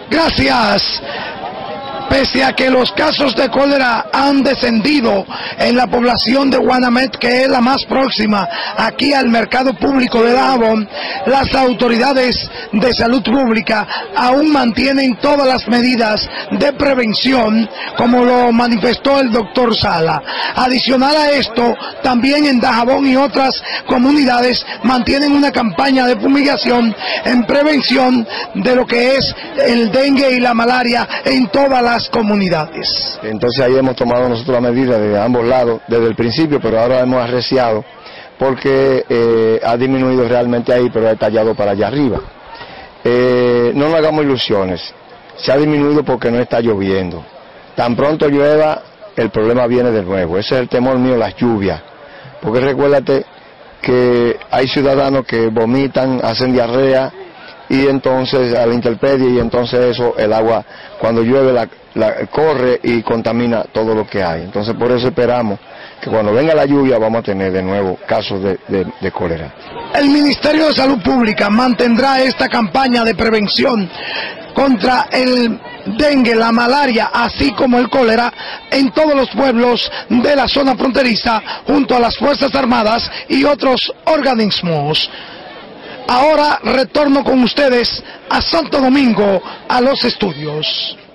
Gracias. Pese a que los casos de cólera han descendido en la población de Guanamet, que es la más próxima aquí al mercado público de Dajabón, las autoridades de salud pública aún mantienen todas las medidas de prevención, como lo manifestó el doctor Sala. Adicional a esto, también en Dajabón y otras comunidades mantienen una campaña de fumigación en prevención de lo que es el dengue y la malaria en todas las comunidades. Entonces ahí hemos tomado nosotros la medida de ambos lados desde el principio, pero ahora hemos arreciado porque ha disminuido realmente ahí, pero ha estallado para allá arriba. No nos hagamos ilusiones, se ha disminuido porque no está lloviendo. Tan pronto llueva, el problema viene de nuevo. Ese es el temor mío, las lluvias, porque recuérdate que hay ciudadanos que vomitan, hacen diarrea, y entonces a la intemperie, y entonces eso, el agua cuando llueve corre y contamina todo lo que hay. Entonces por eso esperamos que cuando venga la lluvia vamos a tener de nuevo casos de cólera. El Ministerio de Salud Pública mantendrá esta campaña de prevención contra el dengue, la malaria, así como el cólera en todos los pueblos de la zona fronteriza, junto a las Fuerzas Armadas y otros organismos. Ahora retorno con ustedes a Santo Domingo, a los estudios.